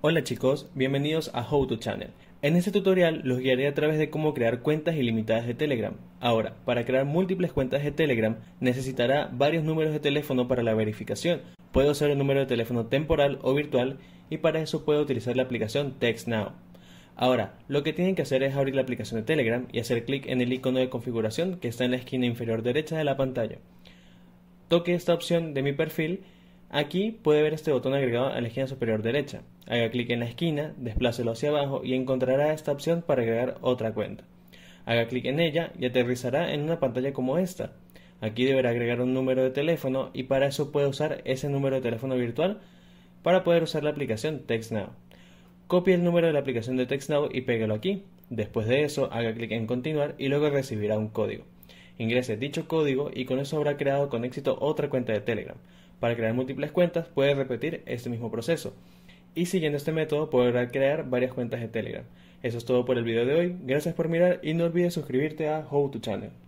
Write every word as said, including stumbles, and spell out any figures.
Hola chicos, bienvenidos a How to Channel. En este tutorial los guiaré a través de cómo crear cuentas ilimitadas de Telegram. Ahora, para crear múltiples cuentas de Telegram necesitará varios números de teléfono para la verificación. Puede usar un número de teléfono temporal o virtual y para eso puede utilizar la aplicación TextNow. Ahora, lo que tienen que hacer es abrir la aplicación de Telegram y hacer clic en el icono de configuración que está en la esquina inferior derecha de la pantalla. Toque esta opción de mi perfil. Aquí puede ver este botón agregado a la esquina superior derecha. Haga clic en la esquina, desplácelo hacia abajo y encontrará esta opción para agregar otra cuenta. Haga clic en ella y aterrizará en una pantalla como esta. Aquí deberá agregar un número de teléfono y para eso puede usar ese número de teléfono virtual para poder usar la aplicación TextNow. Copie el número de la aplicación de TextNow y pégalo aquí. Después de eso, haga clic en continuar y luego recibirá un código. Ingrese dicho código y con eso habrá creado con éxito otra cuenta de Telegram. Para crear múltiples cuentas puede repetir este mismo proceso. Y siguiendo este método podrá crear varias cuentas de Telegram. Eso es todo por el video de hoy. Gracias por mirar y no olvides suscribirte a How to Channel.